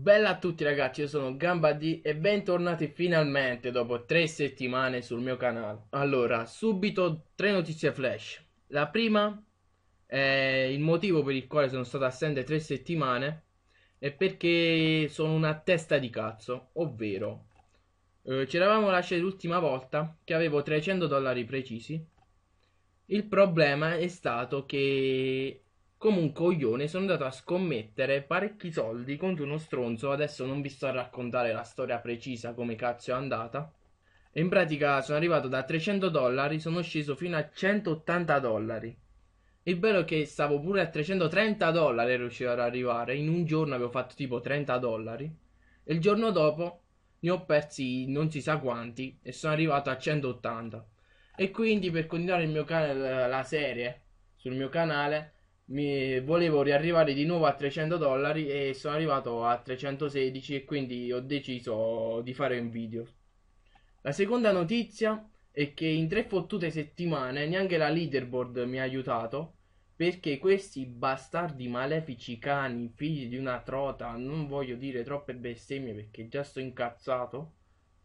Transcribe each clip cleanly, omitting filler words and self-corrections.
Bella a tutti ragazzi, io sono Gamba D e bentornati finalmente dopo 3 settimane sul mio canale. Allora, subito 3 notizie flash. La prima è il motivo per il quale sono stato assente 3 settimane è perché sono una testa di cazzo, ovvero ci eravamo lasciati l'ultima volta che avevo $300 precisi. Il problema è stato che come un coglione sono andato a scommettere parecchi soldi contro uno stronzo. Adesso non vi sto a raccontare la storia precisa come cazzo è andata. E in pratica sono arrivato da $300, sono sceso fino a $180. Il bello è che stavo pure a $330 ero riuscito ad arrivare. In un giorno avevo fatto tipo $30. E il giorno dopo ne ho persi non si sa quanti e sono arrivato a 180. E quindi per continuare il mio canale, la serie sul mio canale, volevo riarrivare di nuovo a $300 e sono arrivato a 316 e quindi ho deciso di fare un video. La seconda notizia è che in 3 fottute settimane neanche la leaderboard mi ha aiutato perché questi bastardi malefici cani, figli di una trota, non voglio dire troppe bestemmie perché già sto incazzato,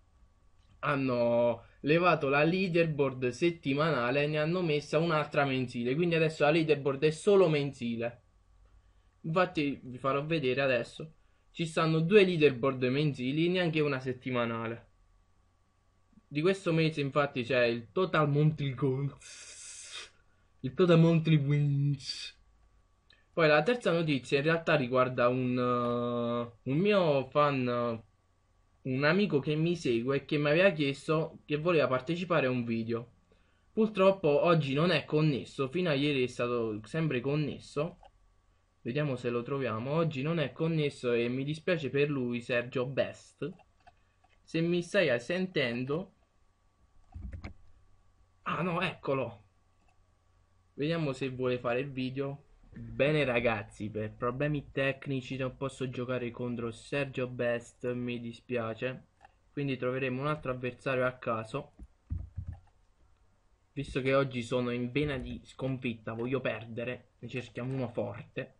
hanno levato la leaderboard settimanale e ne hanno messa un'altra mensile. Quindi adesso la leaderboard è solo mensile. Infatti vi farò vedere adesso. Ci stanno 2 leaderboard mensili, neanche una settimanale. Di questo mese infatti c'è il Total Monthly Goals, il Total Monthly Wins. Poi la terza notizia in realtà riguarda un mio fan, un amico che mi segue e che mi aveva chiesto che voleva partecipare a un video. Purtroppo oggi non è connesso, fino a ieri è stato sempre connesso. Vediamo se lo troviamo. Oggi non è connesso e mi dispiace per lui, Sergio Best. Se mi stai sentendo... Ah no, eccolo. Vediamo se vuole fare il video. Bene ragazzi, per problemi tecnici non posso giocare contro Sergio Best, mi dispiace. Quindi troveremo un altro avversario a caso. Visto che oggi sono in vena di sconfitta, voglio perdere, ne cerchiamo uno forte.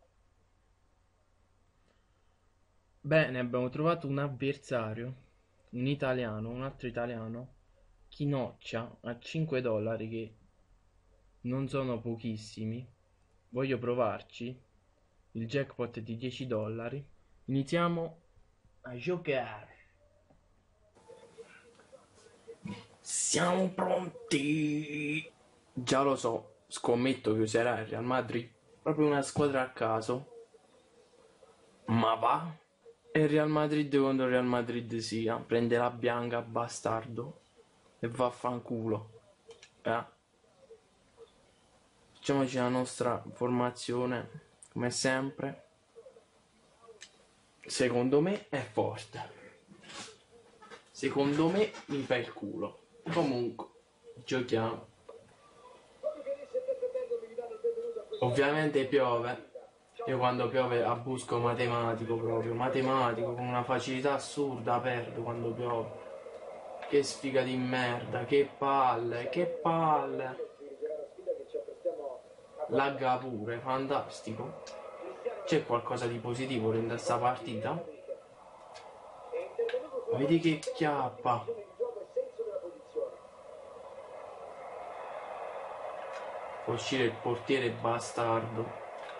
Bene, abbiamo trovato un avversario, un italiano, un altro italiano, Chinoccia, a $5, che non sono pochissimi. Voglio provarci. Il jackpot è di $10. Iniziamo a giocare. Siamo pronti. Già lo so, scommetto che userà il Real Madrid. Proprio una squadra a caso. Ma va. E Real Madrid contro Real Madrid sia. Prende la bianca, bastardo. E vaffanculo. Facciamoci la nostra formazione. Come sempre. Secondo me è forte. Secondo me mi fa il culo. Comunque, giochiamo. Ovviamente piove. Io quando piove abusco matematico proprio. Matematico con una facilità assurda perdo quando piove. Che sfiga di merda. Che palle. Che palle. Lagga pure. Fantastico. C'è qualcosa di positivo in questa partita? Vedi che chiappa. Può uscire il portiere bastardo.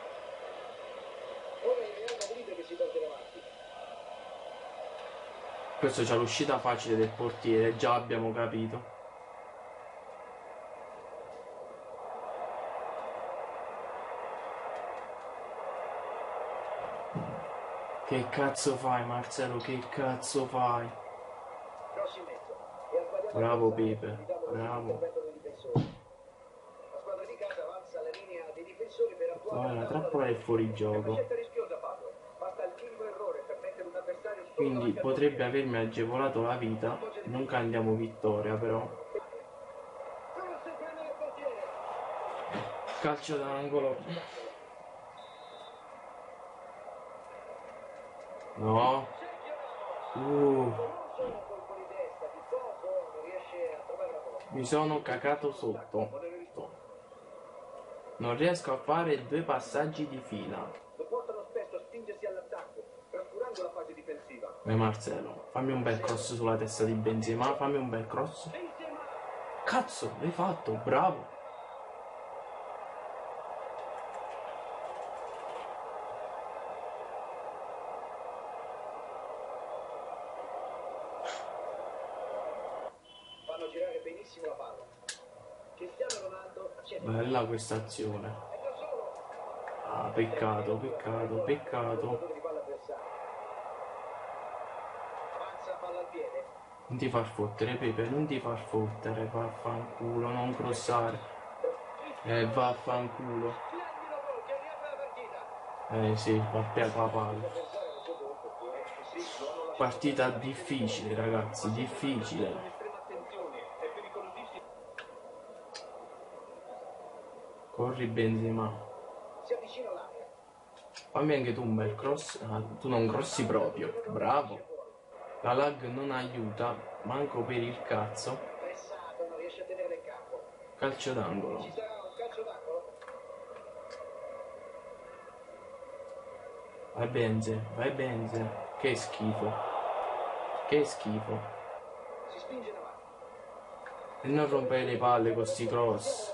Questo c'ha l'uscita facile del portiere, già abbiamo capito. Che cazzo fai Marcelo, che cazzo fai? Bravo Pepe, bravo. Oh, la trappola è fuori gioco. Quindi potrebbe avermi agevolato la vita. Non candiamo vittoria però. Calcio d'angolo. No. Mi sono cacato sotto. Non riesco a fare 2 passaggi di fila. Marcelo, fammi un bel cross sulla testa di Benzema, fammi un bel cross. Cazzo, l'hai fatto, bravo. Fanno girare benissimo la palla. Cristiano Ronaldo accende. Bella questa azione. Ah, peccato, peccato, peccato. Avanza palla al piede. Non ti far fottere, Pepe, non ti far fottere, vaffanculo, non crossare. Vaffanculo. Splendido gol che riapre la partita. Sì, va palla. Partita difficile, ragazzi, difficile. Estrema attenzione, è pericolosissimo. Corri Benzema. Si avvicina all'area. Fammi anche tu un bel cross. Ah, tu non crossi proprio, bravo. La lag non aiuta, manco per il cazzo. Pressato, non riesce a tenere il campo. Calcio d'angolo. Ci sarà un calcio d'angolo? Vai Benze. Che schifo. Che schifo. Si spinge in avanti. E non rompere le palle con sti cross.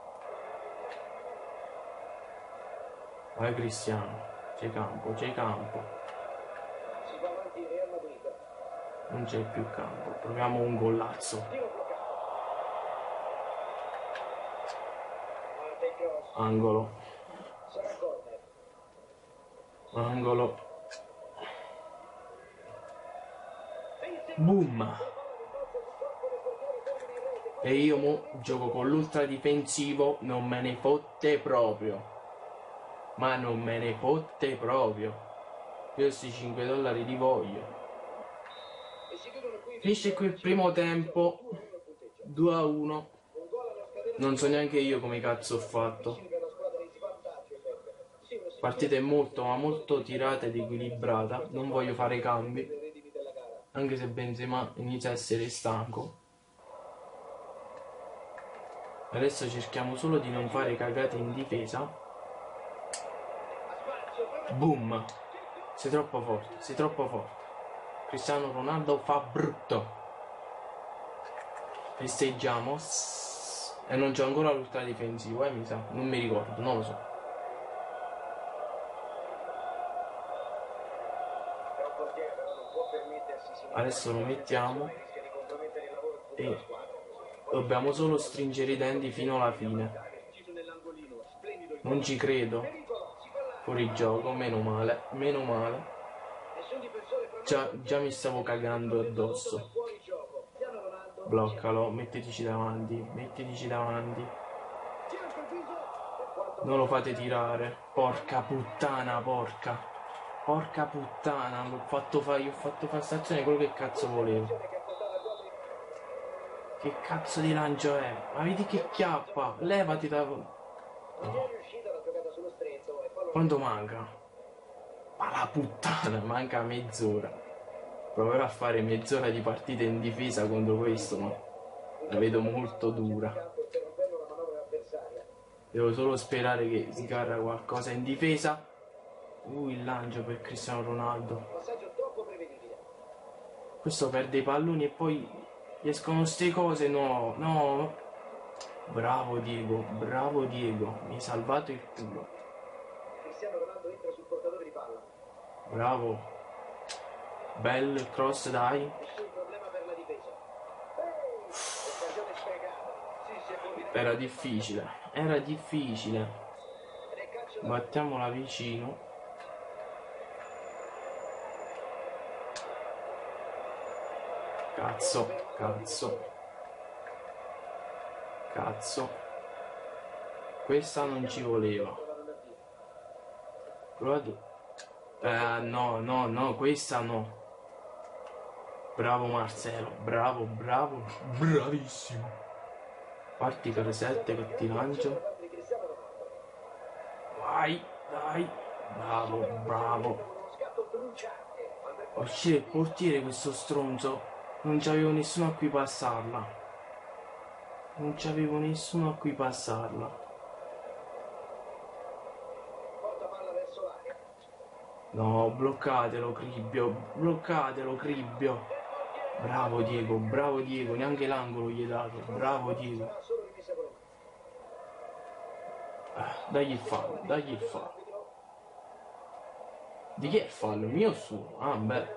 Vai Cristiano. C'è campo, c'è campo. Si va avanti Real Madrid. Non c'è più campo. Proviamo un golazzo. Tiro bloccato. Parte il cross. Angolo. Sarà corner. Angolo. Boom. E io mo gioco con l'ultra difensivo, non me ne fotte proprio. Ma non me ne fotte proprio. Io questi 5 dollari li voglio. Finisce qui il primo tempo. 2-1. Non so neanche io come cazzo ho fatto. Partita è molto ma molto tirata ed equilibrata. Non voglio fare cambi. Anche se Benzema inizia a essere stanco. Adesso cerchiamo solo di non fare cagate in difesa. Boom. Sei troppo forte, sei troppo forte. Cristiano Ronaldo fa brutto. Festeggiamo. E non c'è ancora l'ultra difensivo, mi sa. Non mi ricordo, non lo so. Adesso lo mettiamo. E dobbiamo solo stringere i denti fino alla fine. Non ci credo. Fuori gioco, meno male, meno male. Già mi stavo cagando addosso. Bloccalo, mettitici davanti, mettitici davanti. Non lo fate tirare. Porca puttana, porca. Porca puttana, gli ho fatto fare stazione quello che cazzo volevo. Che cazzo di lancio è? Ma vedi che chiappa, levati da... Oh. Quanto manca? Ma la puttana, manca mezz'ora. Proverò a fare mezz'ora di partita in difesa contro questo, ma la vedo molto dura. Devo solo sperare che sgarra qualcosa in difesa. Il lancio per Cristiano Ronaldo. Questo perde i palloni e poi gli escono ste cose. No, no. Bravo Diego, bravo Diego. Mi hai salvato il culo. Cristiano Ronaldo entra sul portatore di palla. Bravo. Bel cross, dai. Nessun problema per la difesa. Occasione sprecata. Era difficile. Era difficile. Battiamola vicino. Cazzo, cazzo. Cazzo. Questa non ci voleva. Provato. No, no, no, questa no. Bravo Marcelo, bravo, bravo, bravissimo. Parti per 7 che ti lancio. Vai, dai. Bravo, bravo. Uscire il portiere questo stronzo. Non c'avevo nessuno a cui passarla. Non c'avevo nessuno a cui passarla. No, bloccatelo, Cribbio. Bloccatelo, Cribbio. Bravo Diego, neanche l'angolo gli hai dato. Bravo Diego. Dagli il fallo, dagli il fallo. Di chi è il fallo? Mio o suo? Ah, beh.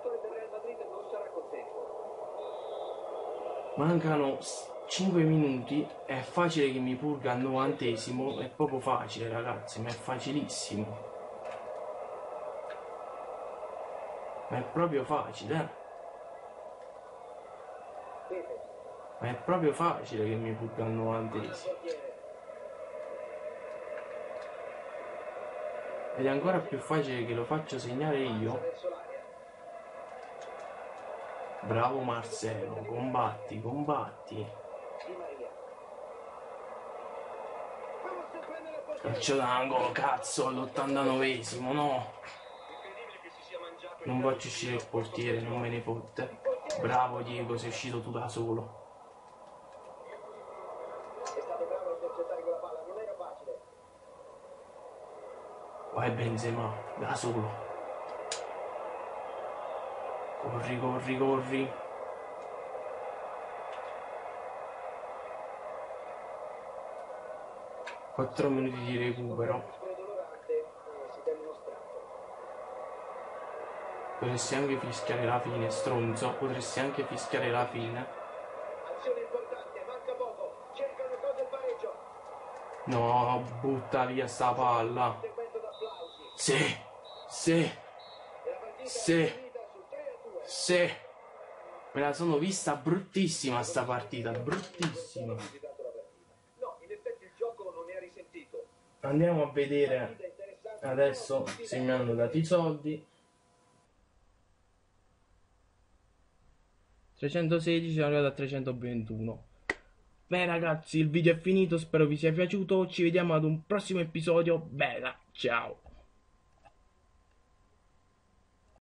Mancano 5 minuti. È facile che mi purga al 90esimo. È proprio facile, ragazzi, ma è facilissimo. Ma è proprio facile, Ma è proprio facile che mi purga al 90esimo. Ed è ancora più facile che lo faccio segnare io. Bravo Marcelo, combatti, combatti. Calcio d'angolo, cazzo, all'89esimo, no. Non faccio uscire il portiere, non me ne fotte. Bravo Diego, sei uscito tu da solo. Vai Benzema, da solo. Corri, corri, corri. Quattro minuti di recupero. Potresti anche fischiare la fine, stronzo. Potresti anche fischiare la fine. Azione importante, manca poco. Cercano cosa il pareggio. No, butta via sta palla. Sì, sì, sì, sì. Me la sono vista bruttissima sta partita, bruttissima. Andiamo a vedere adesso se mi hanno dato i soldi. 316, sono arrivato a 321. Beh ragazzi, il video è finito, spero vi sia piaciuto. Ci vediamo ad un prossimo episodio. Bella, ciao.